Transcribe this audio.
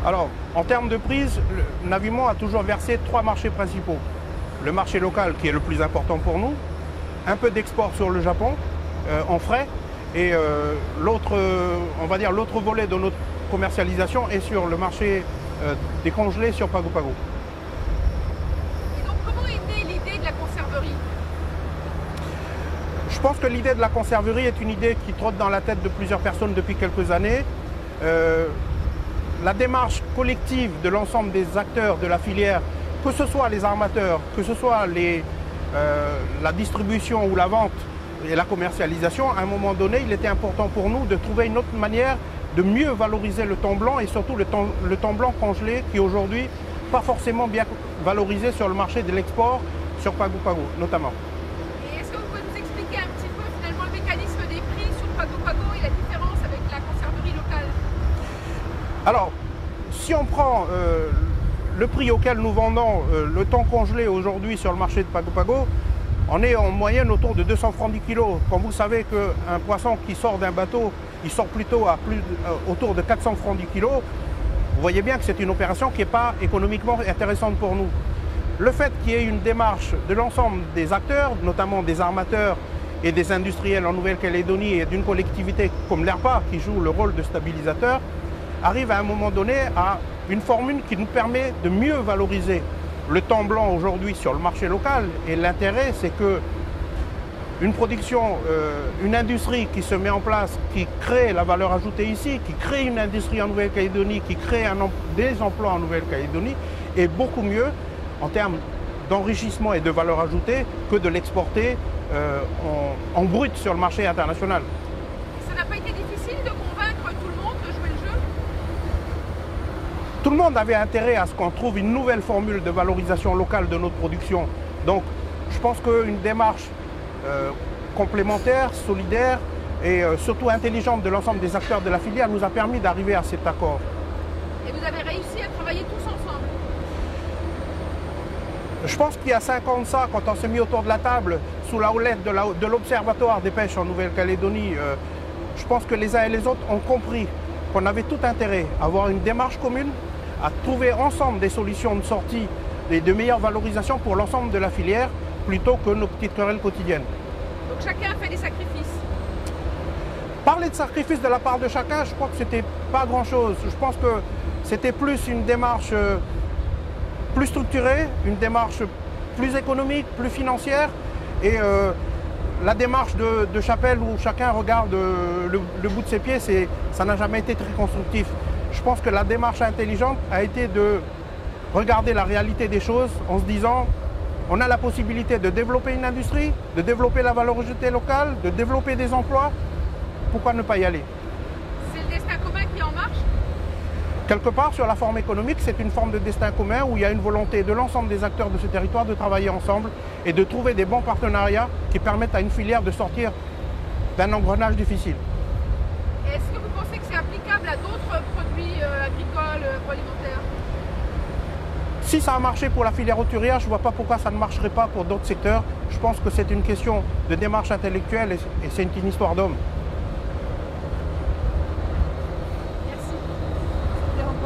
Alors, en termes de prise, Naviment a toujours versé 3 marchés principaux. Le marché local, qui est le plus important pour nous, un peu d'export sur le Japon, en frais, et l'autre volet de notre commercialisation est sur le marché des congelés sur Pago Pago. Et donc, comment est née l'idée de la conserverie? Je pense que l'idée de la conserverie est une idée qui trotte dans la tête de plusieurs personnes depuis quelques années. La démarche collective de l'ensemble des acteurs de la filière, que ce soit les armateurs, que ce soit la distribution ou la vente et la commercialisation, à un moment donné, il était important pour nous de trouver une autre manière de mieux valoriser le thon blanc et surtout le thon blanc congelé qui est aujourd'hui pas forcément bien valorisé sur le marché de l'export, sur Pago Pago notamment. Et est-ce que vous pouvez nous expliquer un petit peu finalement le mécanisme des prix sur Pago Pago et la différence avec la conserverie locale? Alors, si on prend le prix auquel nous vendons le thon congelé aujourd'hui sur le marché de Pago Pago, on est en moyenne autour de 200 francs du kilo. Quand vous savez qu'un poisson qui sort d'un bateau, il sort plutôt à autour de 400 francs du kilo, vous voyez bien que c'est une opération qui n'est pas économiquement intéressante pour nous. Le fait qu'il y ait une démarche de l'ensemble des acteurs, notamment des armateurs et des industriels en Nouvelle-Calédonie et d'une collectivité comme l'ERPA qui joue le rôle de stabilisateur, arrive à un moment donné à une formule qui nous permet de mieux valoriser le thon blanc aujourd'hui sur le marché local. Et l'intérêt, c'est que une production, une industrie qui se met en place, qui crée la valeur ajoutée ici, qui crée une industrie en Nouvelle-Calédonie, qui crée des emplois en Nouvelle-Calédonie, est beaucoup mieux en termes d'enrichissement et de valeur ajoutée que de l'exporter en brut sur le marché international. Ça n'a pas été difficile de convaincre tout le monde de jouer le jeu? Tout le monde avait intérêt à ce qu'on trouve une nouvelle formule de valorisation locale de notre production. Donc je pense qu'une démarche complémentaire, solidaire et surtout intelligente de l'ensemble des acteurs de la filière nous a permis d'arriver à cet accord. Et vous avez réussi à travailler tous ensemble? Je pense qu'il y a 5 ans de ça, quand on s'est mis autour de la table, sous la houlette de l'Observatoire des pêches en Nouvelle-Calédonie, je pense que les uns et les autres ont compris qu'on avait tout intérêt à avoir une démarche commune, à trouver ensemble des solutions de sortie et de meilleure valorisation pour l'ensemble de la filière, plutôt que nos petites querelles quotidiennes. Donc chacun a fait des sacrifices? Parler de sacrifices de la part de chacun, je crois que c'était pas grand-chose. Je pense que c'était plus une démarche plus structurée, une démarche plus économique, plus financière, et la démarche de Chapelle où chacun regarde le bout de ses pieds, ça n'a jamais été très constructif. Je pense que la démarche intelligente a été de regarder la réalité des choses en se disant on a la possibilité de développer une industrie, de développer la valeur ajoutée locale, de développer des emplois. Pourquoi ne pas y aller? C'est le destin commun qui est en marche? Quelque part, sur la forme économique, c'est une forme de destin commun où il y a une volonté de l'ensemble des acteurs de ce territoire de travailler ensemble et de trouver des bons partenariats qui permettent à une filière de sortir d'un engrenage difficile. Est-ce que vous pensez que c'est applicable à d'autres produits agricoles, agroalimentaires? Si ça a marché pour la filière hauturière, je ne vois pas pourquoi ça ne marcherait pas pour d'autres secteurs. Je pense que c'est une question de démarche intellectuelle et c'est une histoire d'homme.